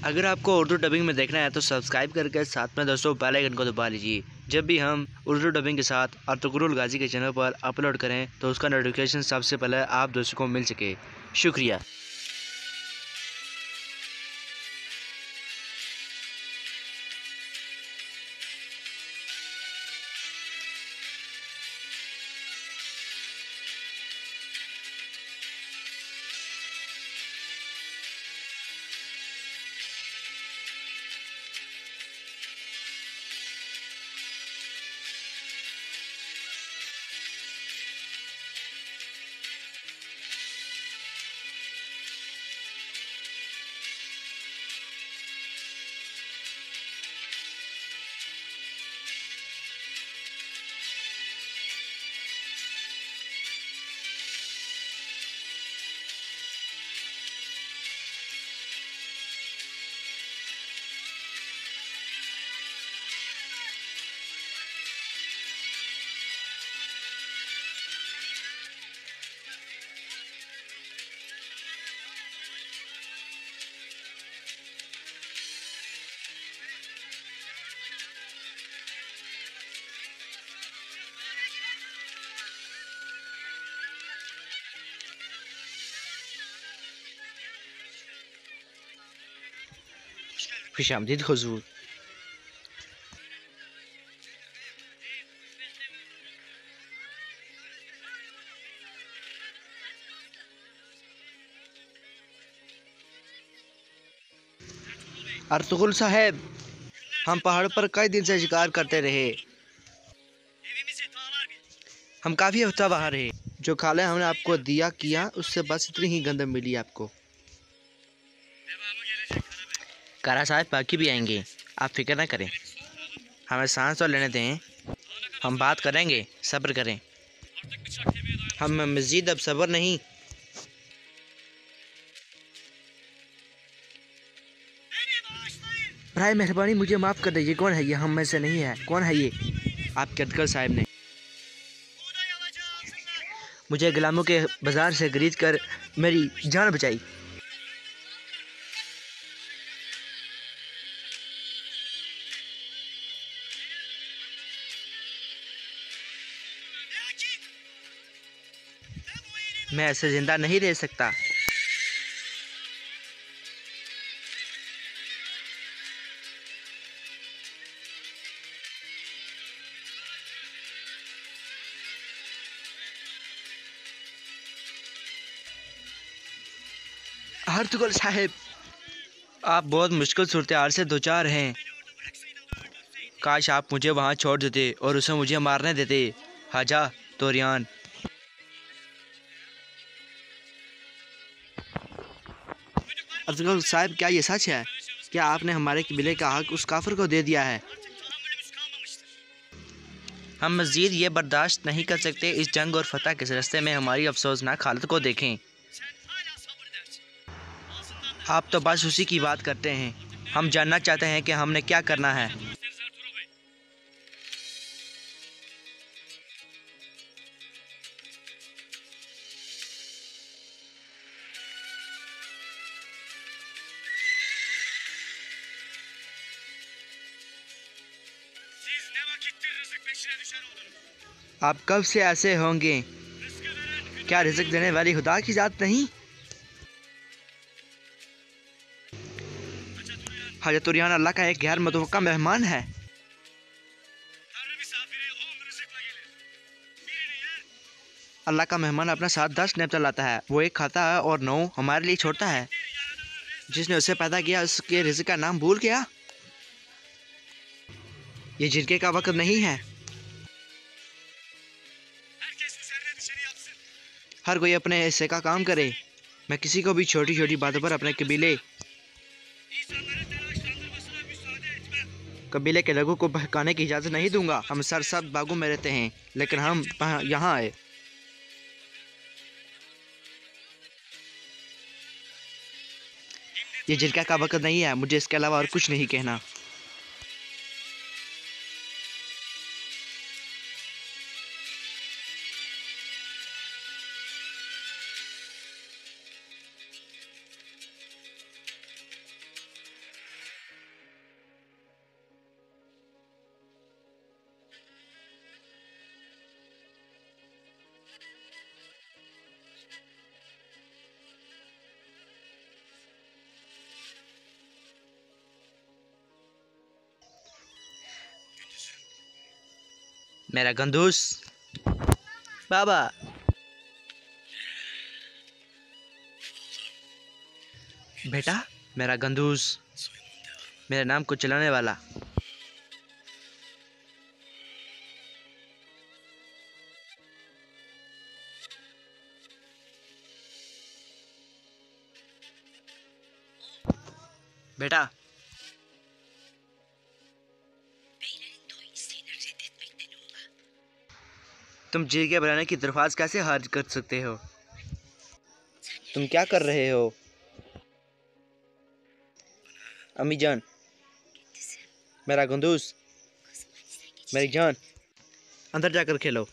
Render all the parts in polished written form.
अगर आपको उर्दू डबिंग में देखना है तो सब्सक्राइब करके साथ में दोस्तों बेल आइकन को दबा लीजिए। जब भी हम उर्दू डबिंग के साथ अर्तुगरुल गाजी के चैनल पर अपलोड करें तो उसका नोटिफिकेशन सबसे पहले आप दोस्तों को मिल सके। शुक्रिया। खुशामदीद हुजूर। अर्तुगरुल साहब, हम पहाड़ पर कई दिन से शिकार करते रहे। हम काफ़ी हफ्ता बाहर रहे। जो खाना हमने आपको दिया किया उससे बस इतनी ही गंदम मिली आपको। कारा साहब बाकी भी आएंगे, आप फिक्र ना करें। हमें सांस तो लेने दें, हम बात करेंगे, सब्र करें। हम मज़ीद अब सब्र नहीं। भाई मेहरबानी मुझे माफ़ कर दीजिए। कौन है ये? हम में से नहीं है। कौन है ये? आपके अर्तुगरुल साहब ने मुझे गुलामों के बाजार से खरीद कर मेरी जान बचाई। मैं ऐसे जिंदा नहीं रह सकता। अर्तुगरुल साहब, आप बहुत मुश्किल सूरत हाल से दो चार हैं। काश आप मुझे वहाँ छोड़ देते और उसे मुझे मारने देते। हाजा तोरियान। अर्तुगरुल साहब, क्या ये सच है? क्या आपने हमारे कबीले का हक उस काफिर को दे दिया है? हम मज़ीद ये बर्दाश्त नहीं कर सकते। इस जंग और फतह के रास्ते में हमारी अफसोसनाक हालत को देखें। आप तो बस उसी की बात करते हैं। हम जानना चाहते हैं कि हमने क्या करना है। आप कब से ऐसे होंगे? क्या रिज़्क देने वाली खुदा की जात नहीं? हजरत तुरियान अल्लाह का एक गैर मुतवक्का मेहमान है। अल्लाह का मेहमान अपना साथ 10 नेमतें लाता है। वो एक खाता है और 9 हमारे लिए छोड़ता है। जिसने उसे पैदा किया उसके रिज़्क का नाम भूल गया। ये झिरके का वक्त नहीं है। हर कोई अपने हिस्से का काम करे। मैं किसी को भी छोटी छोटी बातों पर अपने कबीले के लोगों को बहकाने की इजाज़त नहीं दूंगा। हम सरसब्ज़ बागों में रहते हैं, लेकिन हम यहाँ आए। ये झिरका का वक्त नहीं है। मुझे इसके अलावा और कुछ नहीं कहना। मेरा गंदूस बाबा। बेटा मेरा गंदूस, मेरे नाम को चलाने वाला। बेटा तुम जी के बुलाने की दरख्वास्त कैसे खारिज कर सकते हो? तुम क्या कर रहे हो? अम्मी जान, मेरा गंदूस, मेरी जान, अंदर जाकर खेलो।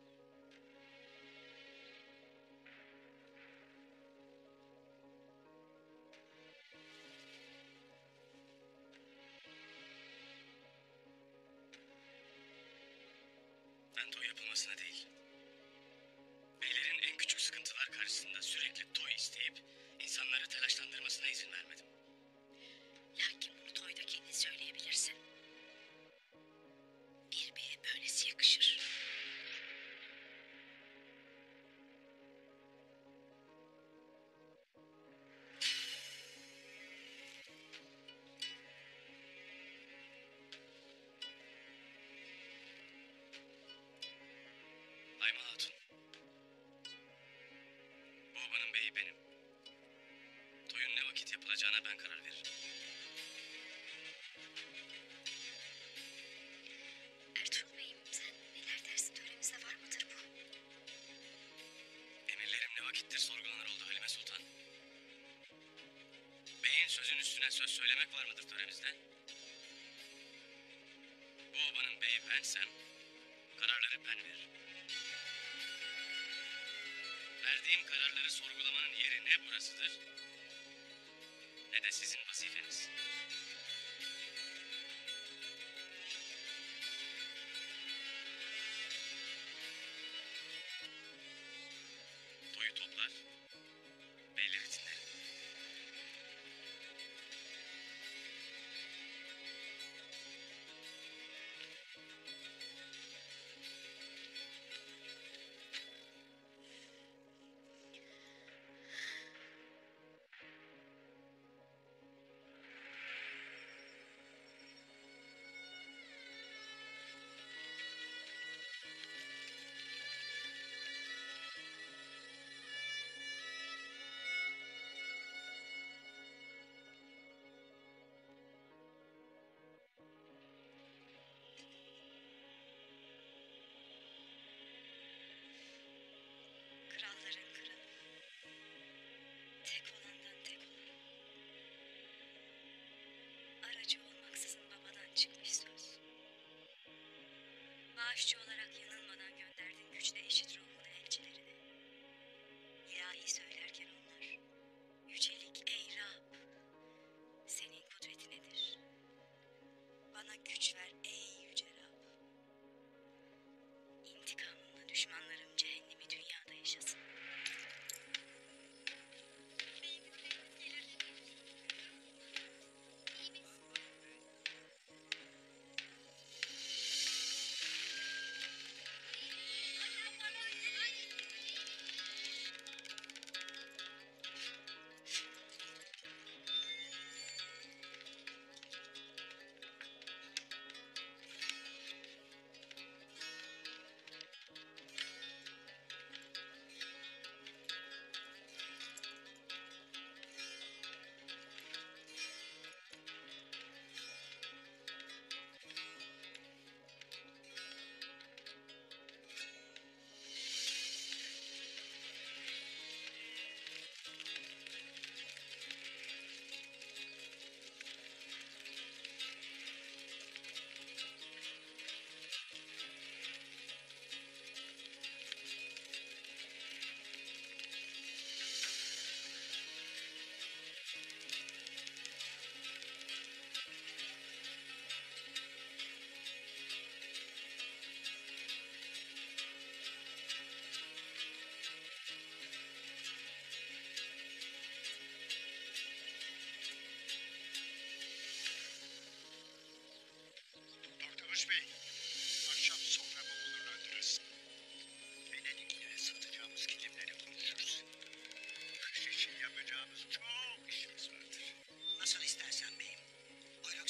Ben toy yapılmasına değil, beylerin en küçük sıkıntılar karşısında sürekli toy isteyip insanları telaşlandırmasına izin vermedim. Lakin bunu toyda kendin söyleyebilirsin. Bir beye böylesi yakışır. Ayma Hatun, bu obanın beyi benim. Toyun ne vakit yapılacağına ben karar veririm. Ertuğrul Bey'im, sen neler dersin, töremizde var mıdır bu? Emirlerim ne vakittir sorgulanır oldu Halime Sultan. Beyin sözün üstüne söz söylemek var mıdır töremizde? Bu obanın beyi bensem, kararları ben veririm. Verdiğim kararları sorgulamanın yeri ne burasıdır, ne de sizin vazifeniz. Toyu toplar, beyleri dinlerim. Kralların kralı, tek olandan tek olan, aracı olmaksızın babadan çıkmış söz. Bağışçı olarak yanılmadan gönderdin güçle eşit ruhunu elçilerine. İlahi söylerken onlar, yücelik ey Rab, senin kudreti nedir? Bana güç ver ey yüce Rab. İntikamımla düşmanlarım cehennemi dünyada yaşasın.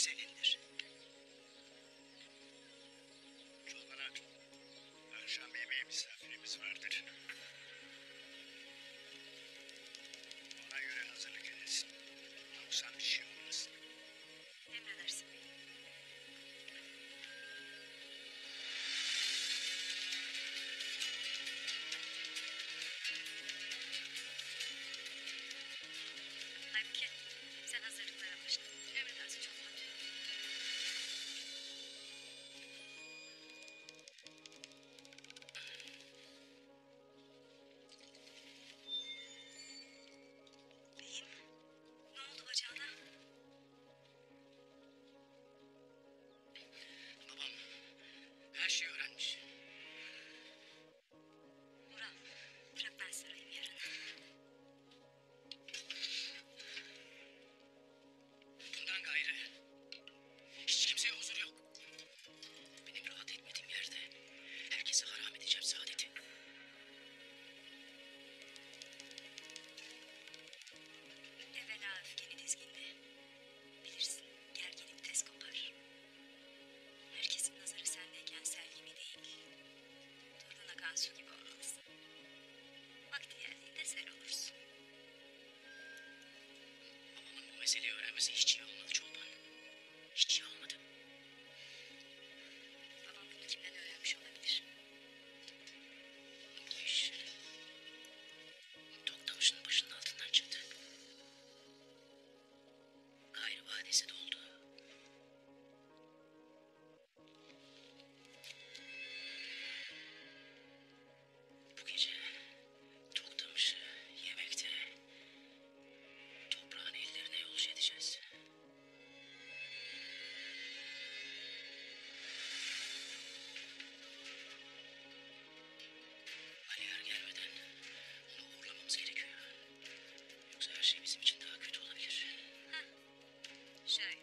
senindir. Çoban Hatun, akşam yemeğe misafirimiz vardır. Ona göre hazırlık edesin. Yoksa bir şey olmaz. Emredersin beyim. Halbuki sen hazırlıklara başla. Emredersin çoban hatun. Beyim, ne oldu bacağına? Babam her şeyi öğrenmiş. Murat, bırak ben sarayım yarın. Bundan gayrı hiç kimseye huzur yok. Benim rahat etmediğim yerde herkese haram edeceğim saadeti. Evvela öfkeni dizginle. Bilirsin, gerginlik tez kopar. Herkesin nazarı sendeyken sel gibi değil. Durgun akan su gibi olmalısın. Vakti geldiğinde sel olursun. Babamın bu meseleyi öğrenmesi hiç iyi olmadı Çolpan. Hiç iyi olmadı. Babam bunu kimden öğrenmiş olabilir? Bu iş Toktamış'ın başının altından çıktı. Gayrı vadesi doldu. Bu gece Toktamış'ı yemekte toprağın ellerine yolcu edeceğiz. Aliyar gelmeden onu uğurlamamız gerekiyor. Yoksa her şey bizim için daha kötü olabilir. Şöyle.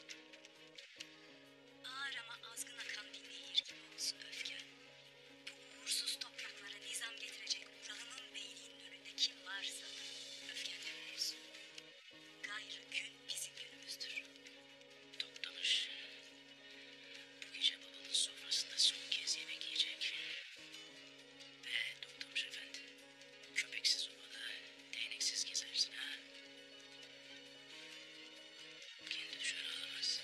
Ağır ama azgın akan bir nehir gibi olsun öfken. Bu uğursuz topraklara nizam getirecek Ural'ın beyliğinin önünde kim varsa öfkenle olsun. Gayrı gün bizim günümüzdür. Toktamış bu gece babamın sofrasında son kez yemek yiyecek. Ve Toktamış efendi, köpeksiz ovada değneksiz gezersin ha. Kendi düşen ağlamaz.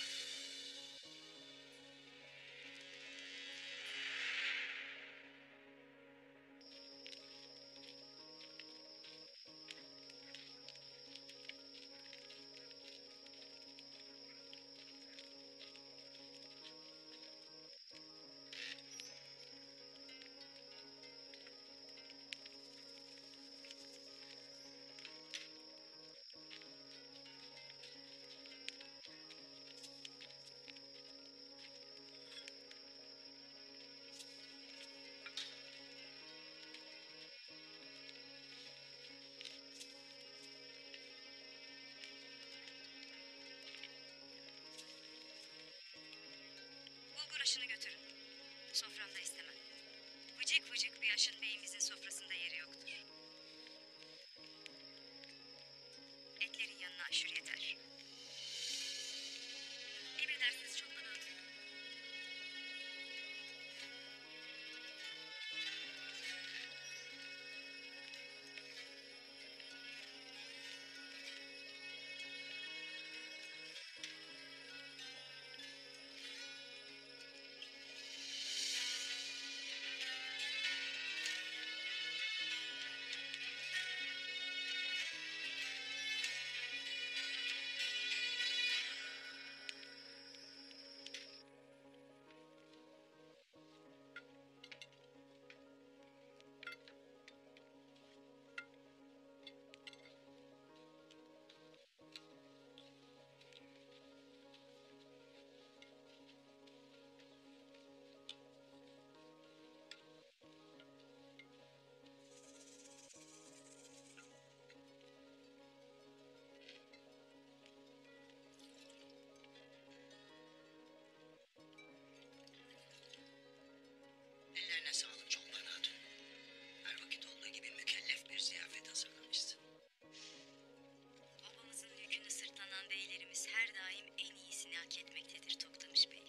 Bulgur aşını götürün. Soframda istemem. Vıcık vıcık bir aşın beyimizin sofrasında yeri yoktur. Etlerin yanına aşure yeter. Emredersiniz çoban hatun. Ellerine sağlık Çolpan Hatun. Her vakit olduğu gibi mükellef bir ziyafet hazırlamışsın. Babamızın yükünü sırtlanan beylerimiz her daim en iyisini inak etmektedir Toktamış Bey.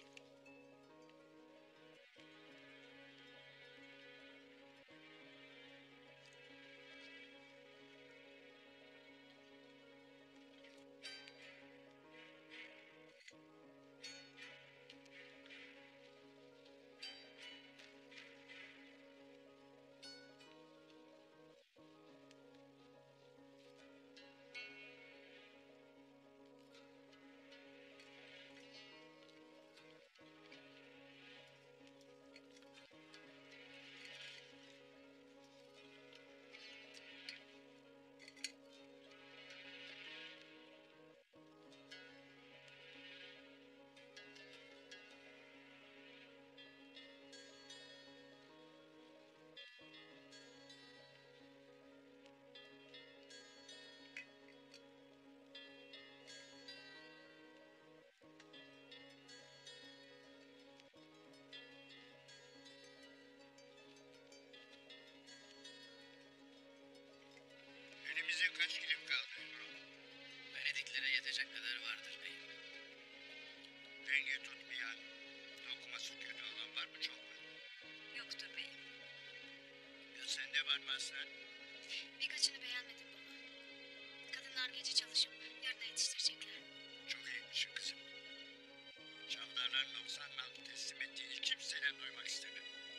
Elimizde kaç kilim kaldı? Venediklere yetecek kadar vardır beyim. Denge tutmayan, dokuması kötü olan var mı, çok mu? Yoktur beyim. Ya sende var mı aslan? Birkaçını beğenmedim baba. Kadınlar gece çalışıp yarına yetiştirecekler. Çok iyiymişsin kızım. Çavdarların 90 mal teslim ettiğini kimseden duymak istemem.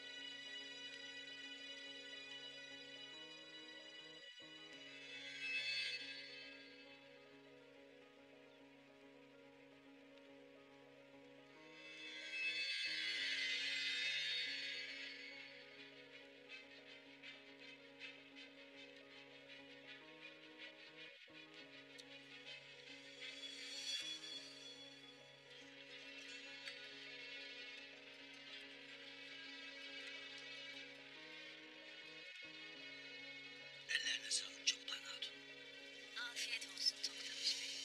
Ellerine sağlık, çoktan hatun. Afiyet olsun Toktamış Bey.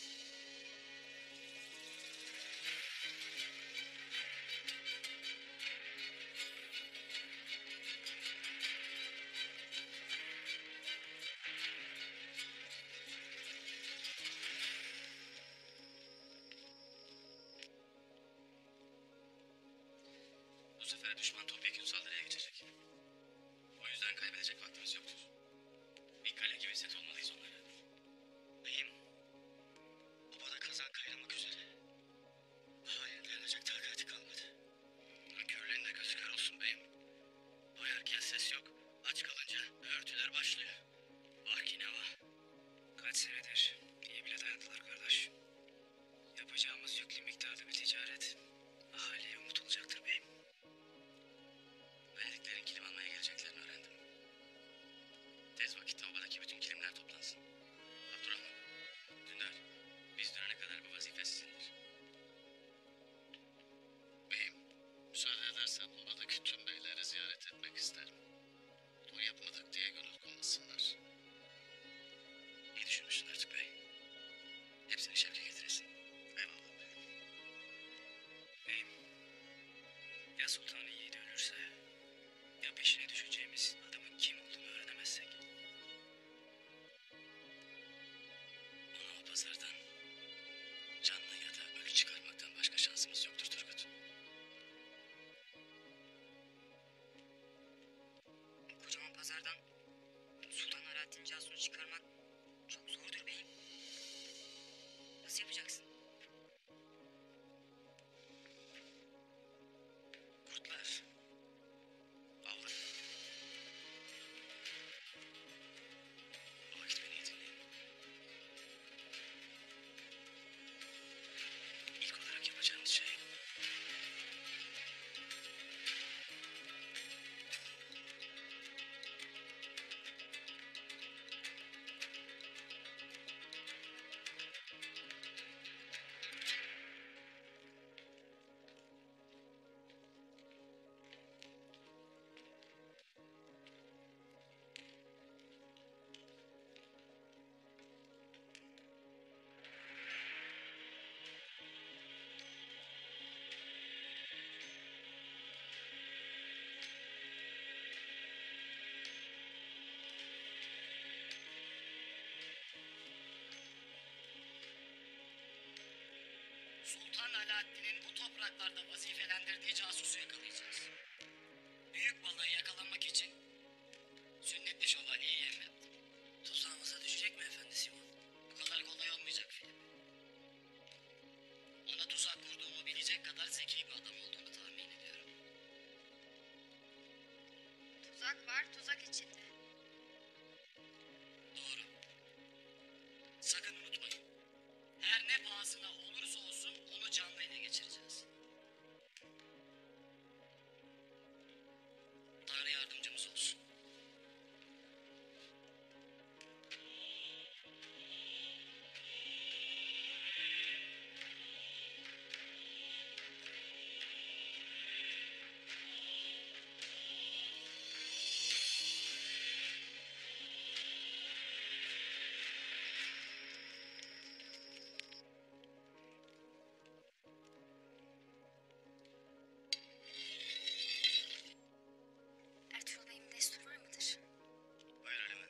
Bu sefer düşman topyekun saldırıya geçecek. O yüzden kaybedecek vaktimiz yoktur. Bir kale gibi set olmalıyız onlara. Beyim, obada kazan kaynamak üzere. Hayır, dayanacak takati kalmadı. Körlerin de gözü kör olsun beyim. Doyarken ses yok. Aç kalınca örtüler başlıyor. Vah ki ne vah. Kaç senedir diye bile dayandılar kardeş. Yapacağımız yüklü miktarda bir ticaret ahaliye umut olacaktır beyim. Venediklerin kilim almaya geleceklerini öğrendim. Tez vakitte obadaki bütün kilimler toplansın. Abdurrahman, Dündar, biz dönene kadar bu vazife sizindir. Beyim, müsaade edersen obadaki tüm beyleri ziyaret etmek isterim. Toy yapmadık diye gönül koymasınlar. İyi düşünmüşsün Ertuğrul Bey. Hepsini şevke getiresin. Eyvallah beyim. Beyim, ya sultanın yiğidi ölürse, ya peşine düşeceğimiz adamın kim olduğunu öğrenemezsek. Onu o pazardan canlı ya da ölü çıkarmaktan başka şansımız yoktur Turgut. Kocaman pazardan Sultan Alaaddin Casun'u çıkarmak çok zordur beyim. Nasıl yapacaksın? Kurtlar Sultan Alaaddin'in bu topraklarda vazifelendirdiği casusu yakalayacağız. Büyük balığı yakalamak için sünnetli şövalyeyi emretti. Tuzağımıza düşecek mi efendi Simon? Bu kadar kolay olmayacak film. Ona tuzak kurduğumu bilecek kadar zeki bir adam olduğunu tahmin ediyorum. Tuzak var, tuzak içinde. Doğru. Sakın unutmayın. Her ne pahasına olursa olsun onu canlı ele geçireceğiz. Tanrı yardımcımız olsun. Ertuğrul Bey'in destur var mıdır? Buyur Halime.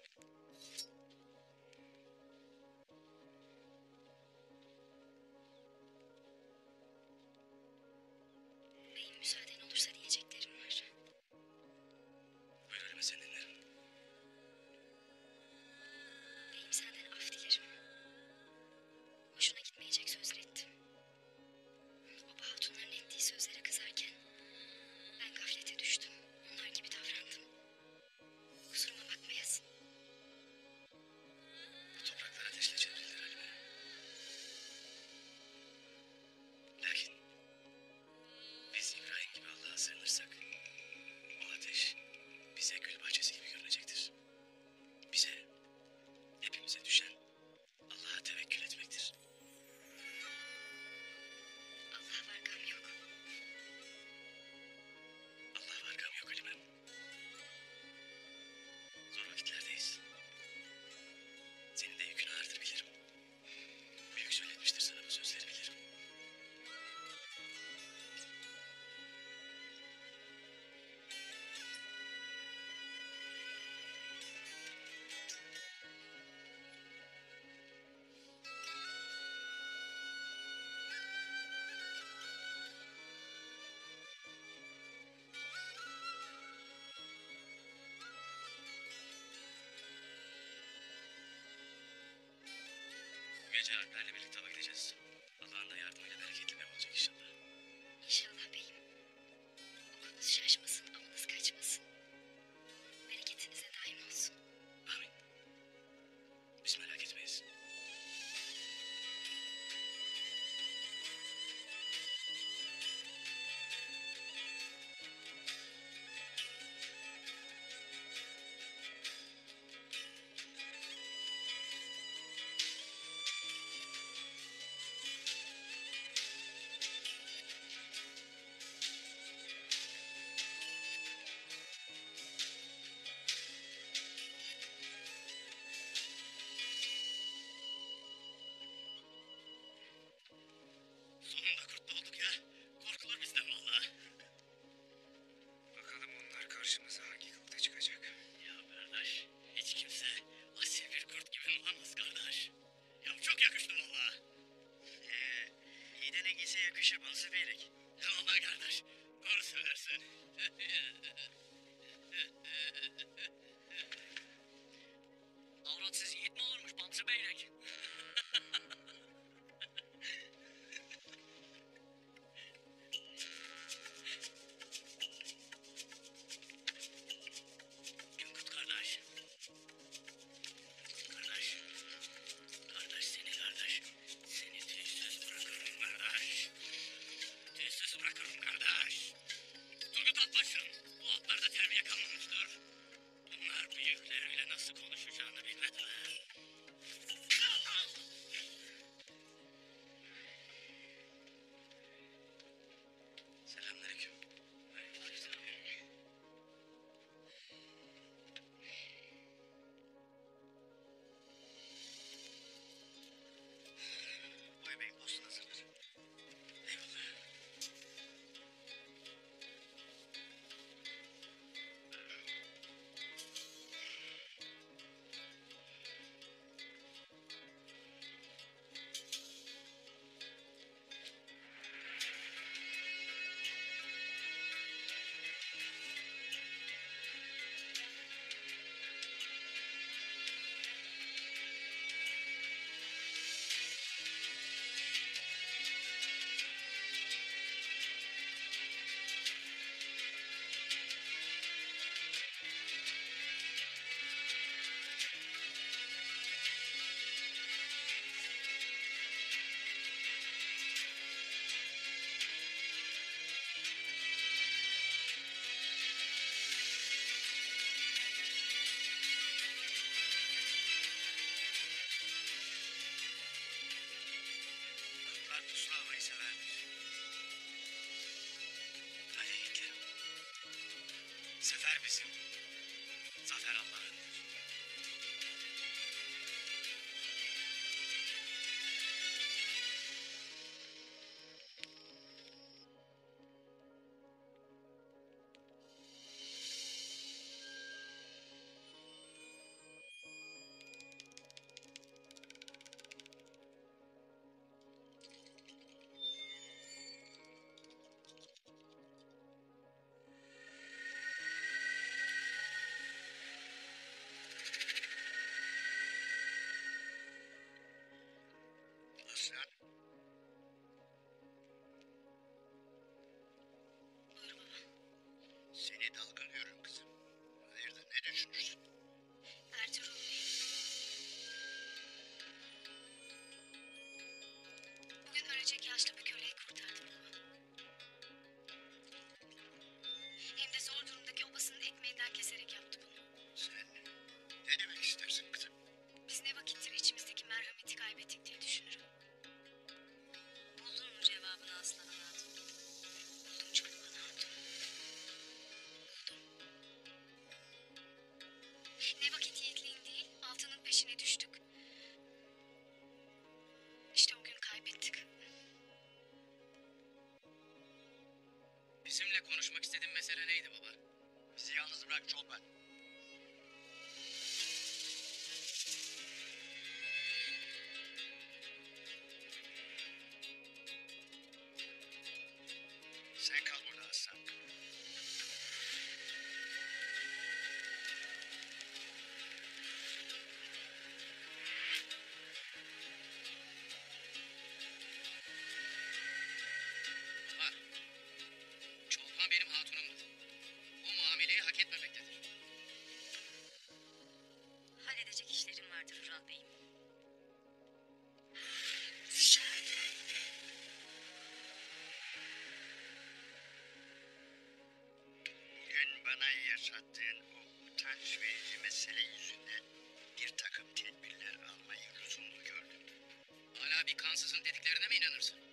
Beyim müsaaden olursa diyeceklerim var. Buyur Halime, seni dinlerim. Beyim senden af dilerim. Hoşuna gitmeyecek sözler ettim. O hatunların ettiği sözlere kızarken ben gaflete düştüm. Onlar gibi davrandım. Kusuruma bakmayasın. Bu topraklar ateşle çevrilir Halime. Lakin biz İbrahim gibi Allah'a sığınırsak o ateş bize gül bahçesi gibi görünecektir. Bize, hepimize düşen Allah'a tevekkül etmektir. Allah var, gam yok. Allah var, gam yok Halimem. Zor vakitlerdeyiz. Senin de yükün ağırdır bilirim. Büyük söyletmiştir sana bu sözleri bilirim. Bu gece Alper'le birlikte hava gideceğiz. Allah'ın da yardımıyla bereketli bir olacak inşallah. İnşallah beyim. Okunuz şaşmasın, avınız kaçmasın. Bereketinize daim olsun. Amin. Biz merak etmeyiz. Sonunda kurtulduk ya. Korkulur bizden vallahi. Bakalım onlar karşımıza hangi kılıkta çıkacak. Ya kardeş, hiç kimse asil bir kurt gibi olamaz kardeş. Ya çok yakıştı vallahi. İyi de ne giyse yakışır Mansur Beylik. Vallahi kardeş, doğru söylersin. Avratsız yiğit mi olurmuş Mansur Beylik? Günkut kardeş. Kardeş. Kardeş seni kardeş. Seni tüysüz bırakırım kardeş. Tüysüz bırakırım kardeş. Turgut Atbaş'ım. Bu atlarda terbiye kalmamıştır. Bunlar büyükleriyle nasıl konuşacağını bilmediler. Bizimle konuşmak istediğin mesele neydi baba? Bizi yalnız bırak Çolpan. Sen kal burada Aslan. Baba, Çolpan benim hatunumdur. Bu muameleyi hak etmemektedir. Halledecek işlerim vardır Ural Bey'im. Bugün bana yaşattığın o utanç verici mesele yüzünden bir takım tedbirler almayı lüzumlu gördüm. Hala bir kansızın dediklerine mi inanırsın?